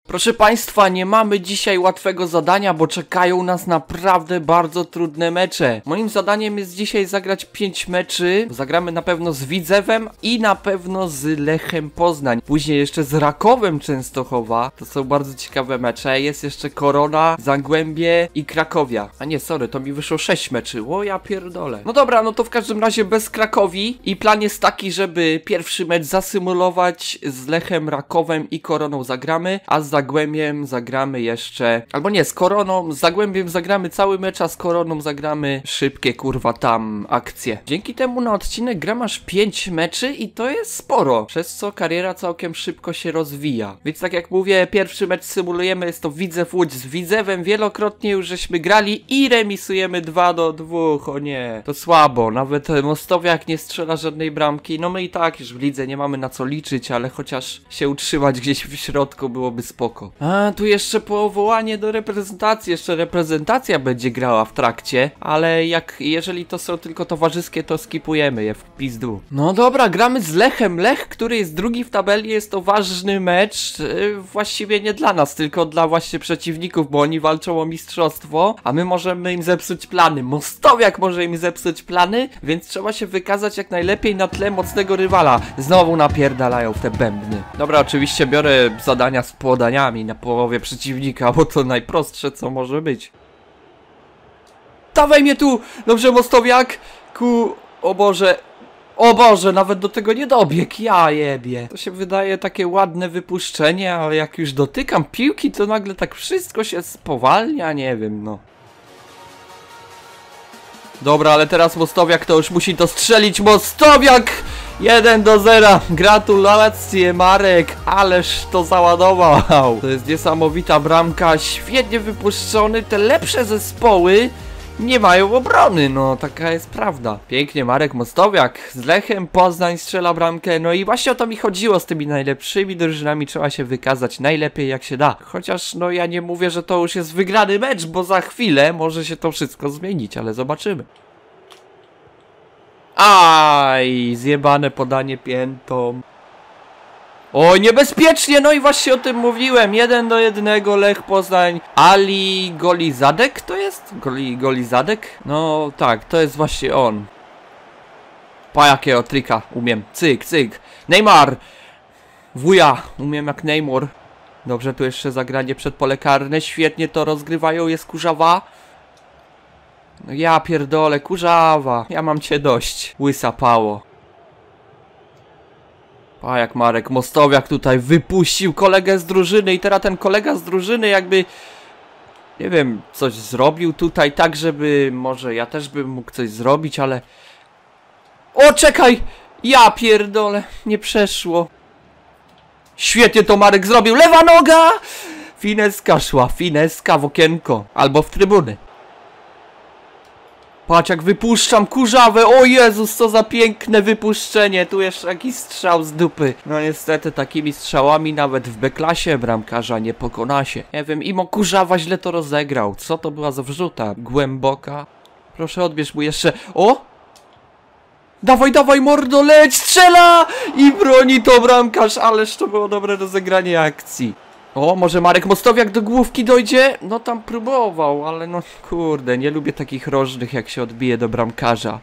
Proszę Państwa, nie mamy dzisiaj łatwego zadania, bo czekają nas naprawdę bardzo trudne mecze. Moim zadaniem jest dzisiaj zagrać 5 meczy. Zagramy na pewno z Widzewem i na pewno z Lechem Poznań. Później jeszcze z Rakowem Częstochowa. To są bardzo ciekawe mecze. Jest jeszcze Korona, Zagłębie i Krakowia. A nie, sorry, to mi wyszło 6 meczy. O, ja pierdolę. No dobra, no to w każdym razie bez Krakowi. I plan jest taki, żeby pierwszy mecz zasymulować z Lechem, Rakowem i Koroną zagramy, a z Zagłębiem zagramy jeszcze... Albo nie, z Koroną, z Zagłębiem zagramy cały mecz, a z Koroną zagramy szybkie, kurwa, tam akcje. Dzięki temu na odcinek gram aż 5 meczy i to jest sporo, przez co kariera całkiem szybko się rozwija. Więc tak jak mówię, pierwszy mecz symulujemy, jest to Widzew Łódź z Widzewem. Wielokrotnie już żeśmy grali i remisujemy 2-2. O nie, to słabo, nawet Mostowiak nie strzela żadnej bramki. No my i tak już w lidze nie mamy na co liczyć, ale chociaż się utrzymać gdzieś w środku byłoby spoko. A, tu jeszcze powołanie do reprezentacji, jeszcze reprezentacja będzie grała w trakcie, ale jeżeli to są tylko towarzyskie, to skipujemy je w pizdu. No dobra, gramy z Lechem. Lech, który jest drugi w tabeli, jest to ważny mecz, właściwie nie dla nas, tylko dla właśnie przeciwników, bo oni walczą o mistrzostwo, a my możemy im zepsuć plany. Mostowiak może im zepsuć plany, więc trzeba się wykazać jak najlepiej na tle mocnego rywala. Znowu napierdalają w te bębny. Dobra, oczywiście biorę zadania z podaniami na połowie przeciwnika, bo to najprostsze co może być. Dawaj mnie tu! Dobrze, Mostowiak! O Boże! O Boże, nawet do tego nie dobiegł, ja jebie. To się wydaje takie ładne wypuszczenie, ale jak już dotykam piłki, to nagle tak wszystko się spowalnia, nie wiem, no. Dobra, ale teraz Mostowiak to już musi to strzelić. Mostowiak! 1-0. Gratulacje, Marek, ależ to załadował. To jest niesamowita bramka, świetnie wypuszczony. Te lepsze zespoły nie mają obrony, no taka jest prawda. Pięknie, Marek Mostowiak z Lechem Poznań strzela bramkę. No i właśnie o to mi chodziło, z tymi najlepszymi drużynami trzeba się wykazać najlepiej jak się da. Chociaż no ja nie mówię, że to już jest wygrany mecz, bo za chwilę może się to wszystko zmienić, ale zobaczymy. Aj, zjebane podanie piętą. O, niebezpiecznie, no i właśnie o tym mówiłem. 1-1 Lech Poznań. Ali Golizadek to jest? Golizadek? No tak, to jest właśnie on. Pa jakiego trika umiem. Cyk, cyk. Neymar! Wuja, umiem jak Neymar. Dobrze, tu jeszcze zagranie przed pole karne. Świetnie to rozgrywają, jest Kurzawa. No ja pierdolę, Kurzawa. Ja mam cię dość. Łysa pało. A jak Marek Mostowiak tutaj wypuścił kolegę z drużyny i teraz ten kolega z drużyny jakby, nie wiem, coś zrobił tutaj tak, żeby może ja też bym mógł coś zrobić, ale... O, czekaj! Ja pierdolę, nie przeszło. Świetnie to Marek zrobił, lewa noga! Fineska szła, fineska w okienko, albo w trybuny. Patrz jak wypuszczam Kurzawę, o Jezus, co za piękne wypuszczenie, tu jeszcze jakiś strzał z dupy. No niestety takimi strzałami nawet w B-klasie bramkarza nie pokona się. Nie wiem, Imo Kurzawa źle to rozegrał, co to była za wrzuta, głęboka. Proszę odbierz mu jeszcze, o! Dawaj, dawaj mordo, leć, strzela! I broni to bramkarz, ależ to było dobre rozegranie akcji. O, może Marek Mostowiak do główki dojdzie? No tam próbował, ale no kurde, nie lubię takich rożnych jak się odbije do bramkarza.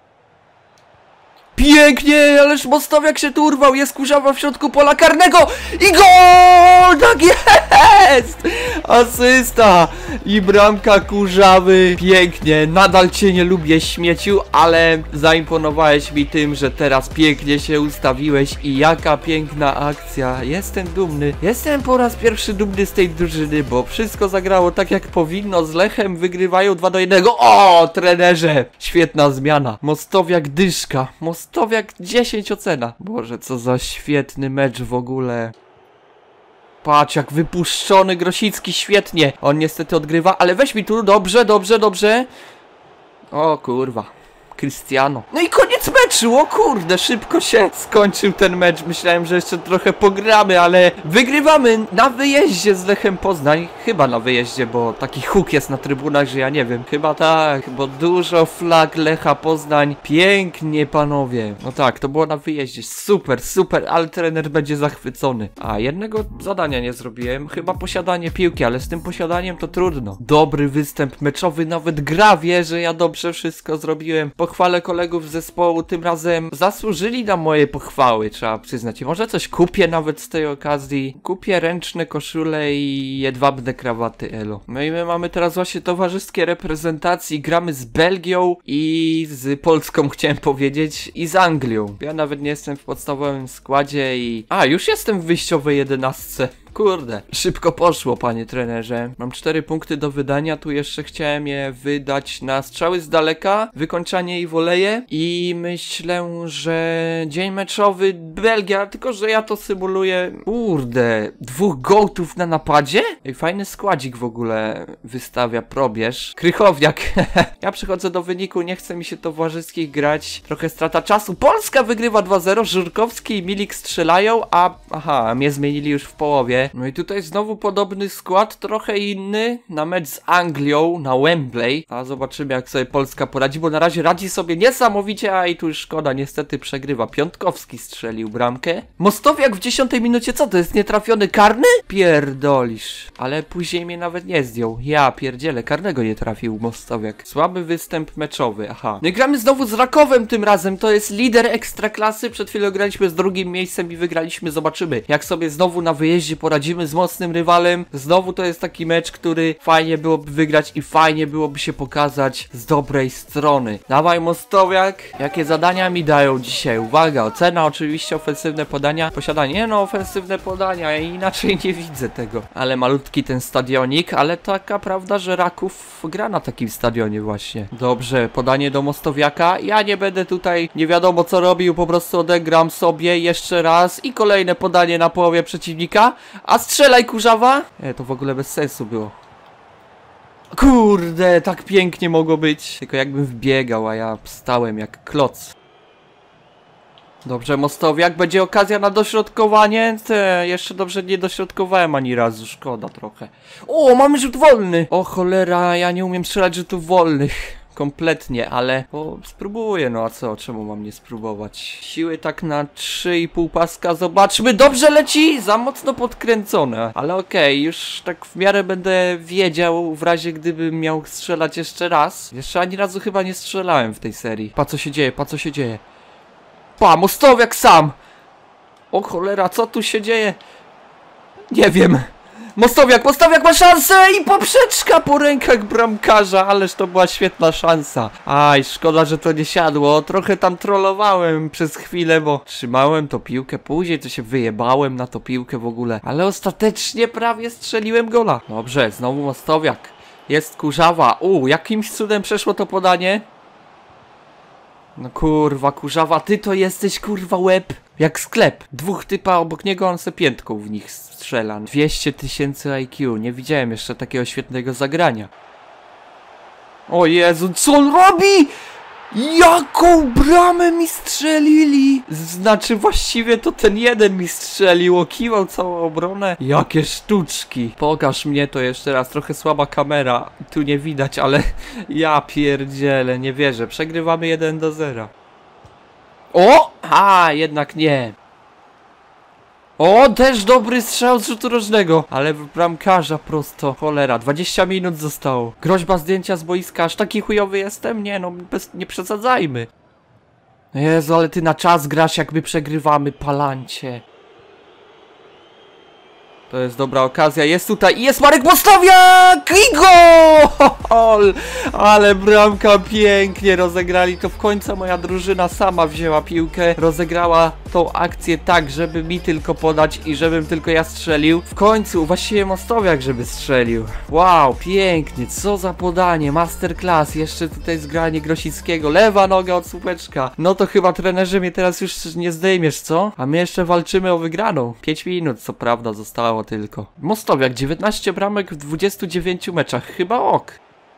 Pięknie, ależ Mostowiak się tu urwał, jest Kurzawa w środku pola karnego i gol! Tak jest! Asysta i bramka Kurzawy. Pięknie, nadal cię nie lubię, śmieciu, ale zaimponowałeś mi tym, że teraz pięknie się ustawiłeś i jaka piękna akcja. Jestem dumny, jestem po raz pierwszy dumny z tej drużyny, bo wszystko zagrało tak jak powinno. Z Lechem wygrywają 2-1. O, trenerze! Świetna zmiana. Mostowiak dyszka. Mostowiak 10 ocena. Boże, co za świetny mecz w ogóle. Patrz, jak wypuszczony Grosicki, świetnie. On niestety odgrywa, ale weź mi tu, dobrze, dobrze, dobrze. O kurwa. Cristiano. No i koniec meczu, o kurde, szybko się skończył ten mecz. Myślałem, że jeszcze trochę pogramy, ale wygrywamy na wyjeździe z Lechem Poznań. Chyba na wyjeździe, bo taki huk jest na trybunach, że ja nie wiem. Chyba tak, bo dużo flag Lecha Poznań. Pięknie, panowie. No tak, to było na wyjeździe. Super, super, ale trener będzie zachwycony. A, jednego zadania nie zrobiłem. Chyba posiadanie piłki, ale z tym posiadaniem to trudno. Dobry występ meczowy, nawet gra wie, że ja dobrze wszystko zrobiłem. Pochwalę kolegów z zespołu, tym razem zasłużyli na moje pochwały, trzeba przyznać. I może coś kupię nawet z tej okazji. Kupię ręczne koszule i jedwabne krawaty, elo. No i my mamy teraz właśnie towarzyskie reprezentacji. Gramy z Belgią i z Polską, chciałem powiedzieć, i z Anglią. Ja nawet nie jestem w podstawowym składzie i... A, już jestem w wyjściowej 11. Kurde, szybko poszło, panie trenerze. Mam 4 punkty do wydania, tu jeszcze chciałem je wydać na strzały z daleka, wykończanie i woleje. I myślę, że dzień meczowy Belgia, tylko że ja to symuluję. Kurde, 2 gołtów na napadzie? Ej, fajny składzik w ogóle wystawia probierz. Krychowiak. Ja przechodzę do wyniku, nie chce mi się towarzyskich grać. Trochę strata czasu. Polska wygrywa 2-0, Żurkowski i Milik strzelają, a... Aha, mnie zmienili już w połowie. No i tutaj znowu podobny skład, trochę inny, na mecz z Anglią, na Wembley. A zobaczymy, jak sobie Polska poradzi, bo na razie radzi sobie niesamowicie, a i tu już szkoda, niestety przegrywa. Piątkowski strzelił bramkę. Mostowiak w 10 minucie, co to jest, nietrafiony karny? Pierdolisz. Ale później mnie nawet nie zdjął. Ja pierdzielę, karnego nie trafił Mostowiak. Słaby występ meczowy, aha. No i gramy znowu z Rakowem tym razem, to jest lider ekstraklasy. Przed chwilą graliśmy z drugim miejscem i wygraliśmy, zobaczymy, jak sobie znowu na wyjeździe poradzimy z mocnym rywalem. Znowu to jest taki mecz, który fajnie byłoby wygrać i fajnie byłoby się pokazać z dobrej strony. Dawaj, Mostowiak. Jakie zadania mi dają dzisiaj? Uwaga, ocena oczywiście, ofensywne podania. Posiadanie, no ofensywne podania, inaczej nie widzę tego. Ale malutki ten stadionik, ale taka prawda, że Raków gra na takim stadionie właśnie. Dobrze, podanie do Mostowiaka. Ja nie będę tutaj nie wiadomo co robił, po prostu odegram sobie jeszcze raz i kolejne podanie na połowie przeciwnika. A strzelaj, kurzawa! To w ogóle bez sensu było. Kurde, tak pięknie mogło być. Tylko jakbym wbiegał, a ja stałem jak kloc. Dobrze, Mostowiak, będzie okazja na dośrodkowanie. Jeszcze dobrze nie dośrodkowałem ani razu, szkoda trochę. O, mamy rzut wolny! O cholera, ja nie umiem strzelać rzutów wolnych. Kompletnie, ale spróbuję, no a co, czemu mam nie spróbować? Siły tak na 3,5 paska, zobaczmy, dobrze leci, za mocno podkręcone, ale okej, już tak w miarę będę wiedział w razie gdybym miał strzelać jeszcze raz. Jeszcze ani razu chyba nie strzelałem w tej serii. Pa co się dzieje, pa co się dzieje. Pa, Mostowiak sam! O cholera, co tu się dzieje? Nie wiem. Mostowiak ma szansę i poprzeczka po rękach bramkarza, ależ to była świetna szansa. Aj, szkoda, że to nie siadło, trochę tam trollowałem przez chwilę, bo trzymałem tą piłkę, później to się wyjebałem na tą piłkę w ogóle, ale ostatecznie prawie strzeliłem gola. Dobrze, znowu Mostowiak, jest kurzawa, jakimś cudem przeszło to podanie. No kurwa, kurzawa, ty to jesteś kurwa łeb. Jak sklep. 2 typa obok niego, on se piętką w nich strzela. 200 000 IQ. Nie widziałem jeszcze takiego świetnego zagrania. O Jezu, co on robi? Jaką bramę mi strzelili? Znaczy właściwie to ten jeden mi strzelił, okiwał całą obronę. Jakie sztuczki. Pokaż mnie to jeszcze raz, trochę słaba kamera. Tu nie widać, ale ja pierdzielę, nie wierzę. Przegrywamy 1-0. O! A, jednak nie. O, też dobry strzał z rzutu rożnego. Ale w bramkarza prosto. Cholera, 20 minut zostało. Groźba zdjęcia z boiska. Aż taki chujowy jestem? Nie no, nie przesadzajmy. Jezu, ale ty na czas grasz, jakby przegrywamy, palancie. To jest dobra okazja, jest tutaj i jest Marek Mostowiak! I gol! Ale bramka, pięknie rozegrali to. W końcu moja drużyna sama wzięła piłkę, rozegrała tą akcję tak, żeby mi tylko podać i żebym tylko ja strzelił. W końcu właściwie Mostowiak, żeby strzelił. Wow, pięknie, co za podanie, masterclass. Jeszcze tutaj zgranie Grosickiego, lewa noga od słupeczka. No to chyba trenerze mnie teraz już nie zdejmiesz, co? A my jeszcze walczymy o wygraną. 5 minut co prawda zostało tylko. Mostowiak, 19 bramek w 29 meczach, chyba ok.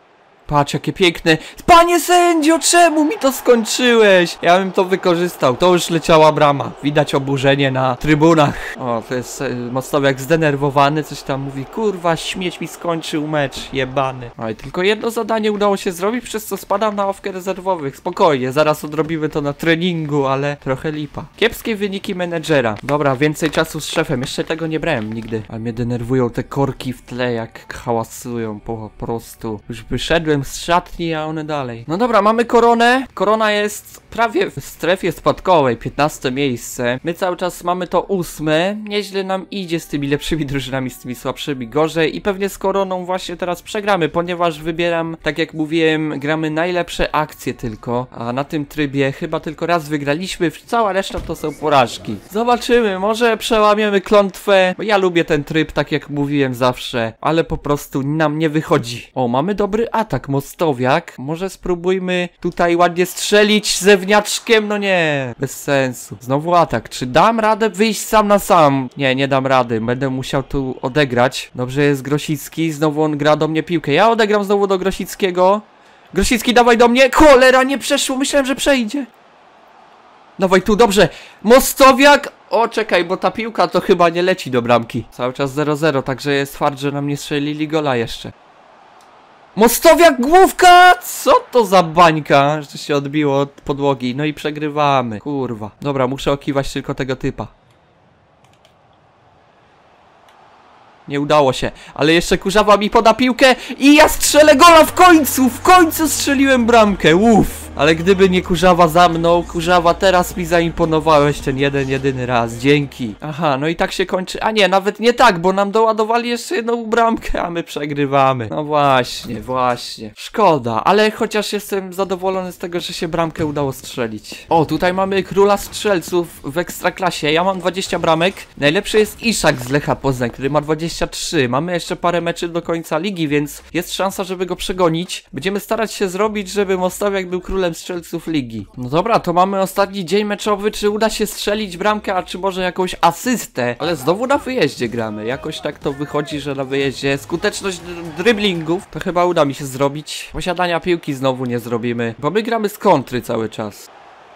Patrz, jakie piękne. Panie sędzio, czemu mi to skończyłeś? Ja bym to wykorzystał. To już leciała brama. Widać oburzenie na trybunach. O, to jest Mostowiak zdenerwowany. Coś tam mówi. Kurwa, śmieć mi skończył mecz. Jebany. Oj, tylko jedno zadanie udało się zrobić, przez co spadam na ławkę rezerwowych. Spokojnie, zaraz odrobimy to na treningu, ale trochę lipa. Kiepskie wyniki menedżera. Dobra, więcej czasu z szefem. Jeszcze tego nie brałem nigdy. Ale mnie denerwują te korki w tle, jak hałasują po prostu. Już wyszedłem z szatni, a one dalej. No dobra, mamy koronę. Korona jest prawie w strefie spadkowej, 15 miejsce. My cały czas mamy to 8. Nieźle nam idzie z tymi lepszymi drużynami, z tymi słabszymi gorzej. I pewnie z koroną właśnie teraz przegramy, ponieważ wybieram, tak jak mówiłem, gramy najlepsze akcje tylko. A na tym trybie chyba tylko raz wygraliśmy, cała reszta to są porażki. Zobaczymy, może przełamiemy klątwę. Bo ja lubię ten tryb, tak jak mówiłem zawsze, ale po prostu nam nie wychodzi. O, mamy dobry atak, Mostowiak. Może spróbujmy tutaj ładnie strzelić zewniaczkiem, no nie, bez sensu. Znowu atak, czy dam radę wyjść sam na sam? Nie, nie dam rady, będę musiał tu odegrać. Dobrze jest Grosicki, znowu on gra do mnie piłkę. Ja odegram znowu do Grosickiego. Grosicki, dawaj do mnie. Cholera, nie przeszło, myślałem, że przejdzie. Dawaj tu, dobrze. Mostowiak. O, czekaj, bo ta piłka to chyba nie leci do bramki. Cały czas 0-0, także jest fart, że nam nie strzelili gola jeszcze. Mostowiak, główka! Co to za bańka, że się odbiło od podłogi. No i przegrywamy, kurwa. Dobra, muszę okiwać tylko tego typa. Nie udało się, ale jeszcze Kurzawa mi poda piłkę i ja strzelę gola w końcu strzeliłem bramkę, uff. Ale gdyby nie Kurzawa za mną, Kurzawa, teraz mi zaimponowałeś ten jedyny raz, dzięki. Aha, no i tak się kończy, a nie, nawet nie tak, bo nam doładowali jeszcze jedną bramkę, a my przegrywamy. No właśnie, szkoda, ale chociaż jestem zadowolony z tego, że się bramkę udało strzelić. O, tutaj mamy króla strzelców w Ekstraklasie, ja mam 20 bramek, najlepszy jest Iszak z Lecha Poznań, który ma 23, mamy jeszcze parę meczy do końca ligi, więc jest szansa, żeby go przegonić. Będziemy starać się zrobić, żeby Mostowiak był królem strzelców ligi. No dobra, to mamy ostatni dzień meczowy, czy uda się strzelić bramkę, a czy może jakąś asystę, ale znowu na wyjeździe gramy, jakoś tak to wychodzi, że na wyjeździe skuteczność driblingów, to chyba uda mi się zrobić. Posiadania piłki znowu nie zrobimy, bo my gramy z kontry cały czas.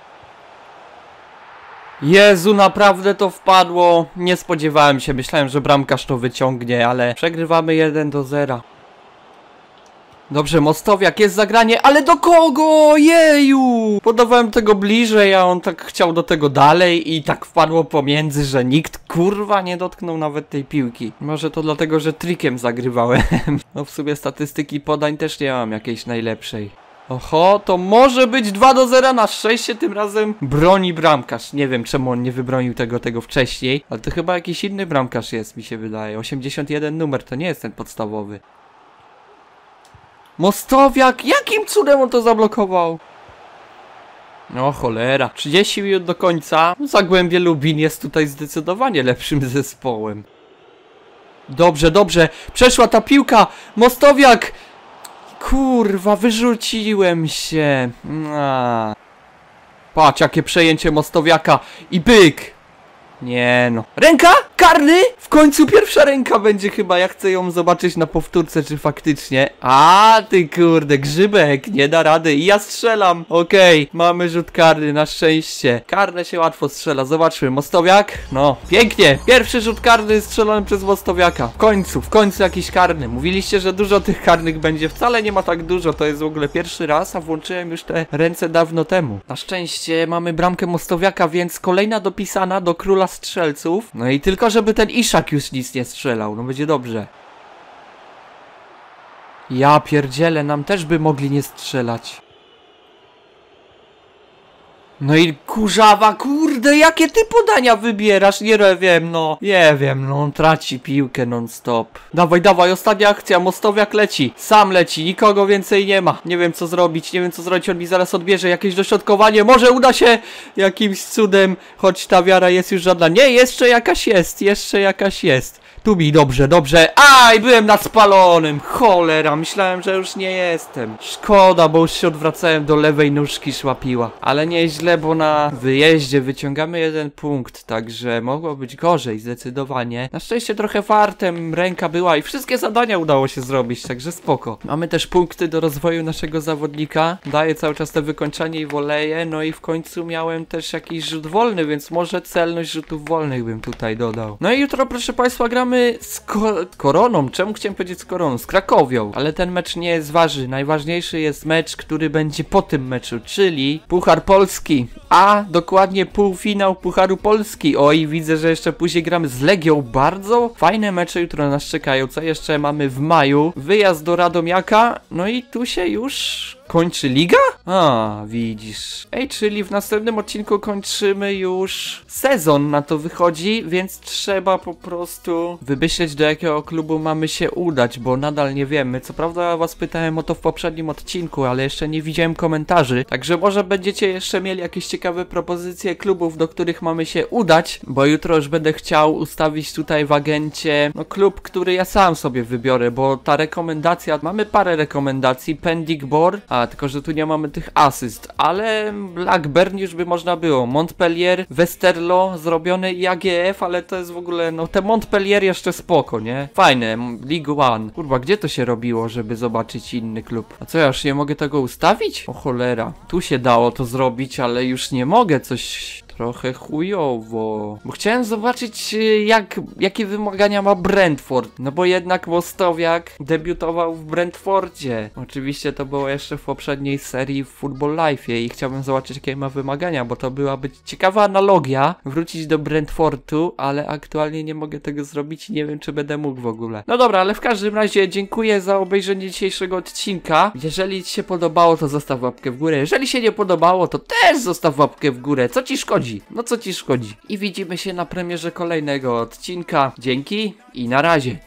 Jezu, naprawdę to wpadło. Nie spodziewałem się, myślałem, że bramkarz to wyciągnie, ale przegrywamy 1-0. Dobrze, Mostowiak, jest zagranie, ale do kogo? Jeju! Podawałem tego bliżej, a on tak chciał do tego dalej i tak wpadło pomiędzy, że nikt kurwa nie dotknął nawet tej piłki. Może to dlatego, że trikiem zagrywałem. No w sumie statystyki podań też nie mam jakiejś najlepszej. Oho, to może być 2-0 na szczęście, tym razem broni bramkarz. Nie wiem, czemu on nie wybronił tego wcześniej, ale to chyba jakiś inny bramkarz jest, mi się wydaje. 81 numer, to nie jest ten podstawowy. Mostowiak, jakim cudem on to zablokował? No cholera, 30 minut do końca. Zagłębie Lubin jest tutaj zdecydowanie lepszym zespołem. Dobrze, przeszła ta piłka. Mostowiak! Kurwa, wyrzuciłem się. Patrz, jakie przejęcie Mostowiaka. I byk. Nie no. Ręka? Karny? W końcu pierwsza ręka będzie chyba. Ja chcę ją zobaczyć na powtórce, czy faktycznie. A ty kurde, Grzybek. Nie da rady. I ja strzelam. Okej, mamy rzut karny, na szczęście. Karne się łatwo strzela. Zobaczmy. Mostowiak? No, pięknie. Pierwszy rzut karny strzelony przez Mostowiaka. W końcu jakiś karny. Mówiliście, że dużo tych karnych będzie. Wcale nie ma tak dużo. To jest w ogóle pierwszy raz, a włączyłem już te ręce dawno temu. Na szczęście mamy bramkę Mostowiaka, więc kolejna dopisana do króla strzelców. No i tylko, żeby ten Iszak już nic nie strzelał. No będzie dobrze. Ja pierdzielę, nam też by mogli nie strzelać. No i Kurzawa, kurde, jakie ty podania wybierasz? Nie wiem, no on traci piłkę non stop. Dawaj, ostatnia akcja, Mostowiak leci. Sam leci, nikogo więcej nie ma. Nie wiem co zrobić, on mi zaraz odbierze jakieś dośrodkowanie. Może uda się jakimś cudem, choć ta wiara jest już żadna. Nie, jeszcze jakaś jest. Tu mi dobrze, dobrze. Aj, byłem na spalonym. Cholera, myślałem, że już nie jestem. Szkoda, bo już się odwracałem do lewej nóżki szłapiła. Ale nieźle, bo na wyjeździe wyciągamy 1 punkt, także mogło być gorzej zdecydowanie. Na szczęście trochę fartem ręka była i wszystkie zadania udało się zrobić, także spoko. Mamy też punkty do rozwoju naszego zawodnika. Daję cały czas te wykończenie i woleje, no i w końcu miałem też jakiś rzut wolny, więc może celność rzutów wolnych bym tutaj dodał. No i jutro, proszę państwa, gramy z Koroną. Czemu chciałem powiedzieć z Koroną? Z Krakowią. Ale ten mecz nie jest ważny. Najważniejszy jest mecz, który będzie po tym meczu, czyli Puchar Polski. A dokładnie półfinał Pucharu Polski. Oj, widzę, że jeszcze później gramy z Legią. Bardzo fajne mecze jutro nas czekają. Co jeszcze mamy w maju? Wyjazd do Radomiaka. No i tu się już kończy liga? A, widzisz. Ej, czyli w następnym odcinku kończymy już sezon, na to wychodzi, więc trzeba po prostu wymyśleć, do jakiego klubu mamy się udać, bo nadal nie wiemy. Co prawda was pytałem o to w poprzednim odcinku, ale jeszcze nie widziałem komentarzy, także może będziecie jeszcze mieli jakieś ciekawe propozycje klubów, do których mamy się udać, bo jutro już będę chciał ustawić tutaj w agencie, no, klub, który ja sam sobie wybiorę, bo ta rekomendacja, mamy parę rekomendacji, Pendik Bor, tylko że tu nie mamy tych asyst, ale Blackburn już by można było, Montpellier, Westerlo zrobione i AGF, ale to jest w ogóle, no te Montpellier jeszcze spoko, nie? Fajne, League One. Kurwa, gdzie to się robiło, żeby zobaczyć inny klub? A co, ja już nie mogę tego ustawić? O cholera, tu się dało to zrobić, ale już nie mogę, coś trochę chujowo. Bo chciałem zobaczyć, jakie wymagania ma Brentford. No bo jednak Mostowiak debiutował w Brentfordzie. Oczywiście to było jeszcze w poprzedniej serii w Football Life'ie i chciałbym zobaczyć, jakie ma wymagania, bo to byłaby ciekawa analogia. Wrócić do Brentfordu, ale aktualnie nie mogę tego zrobić i nie wiem, czy będę mógł w ogóle. No dobra, ale w każdym razie dziękuję za obejrzenie dzisiejszego odcinka. Jeżeli ci się podobało, to zostaw łapkę w górę. Jeżeli się nie podobało, to też zostaw łapkę w górę. Co ci szkodzi? No co ci szkodzi? I widzimy się na premierze kolejnego odcinka. Dzięki i na razie.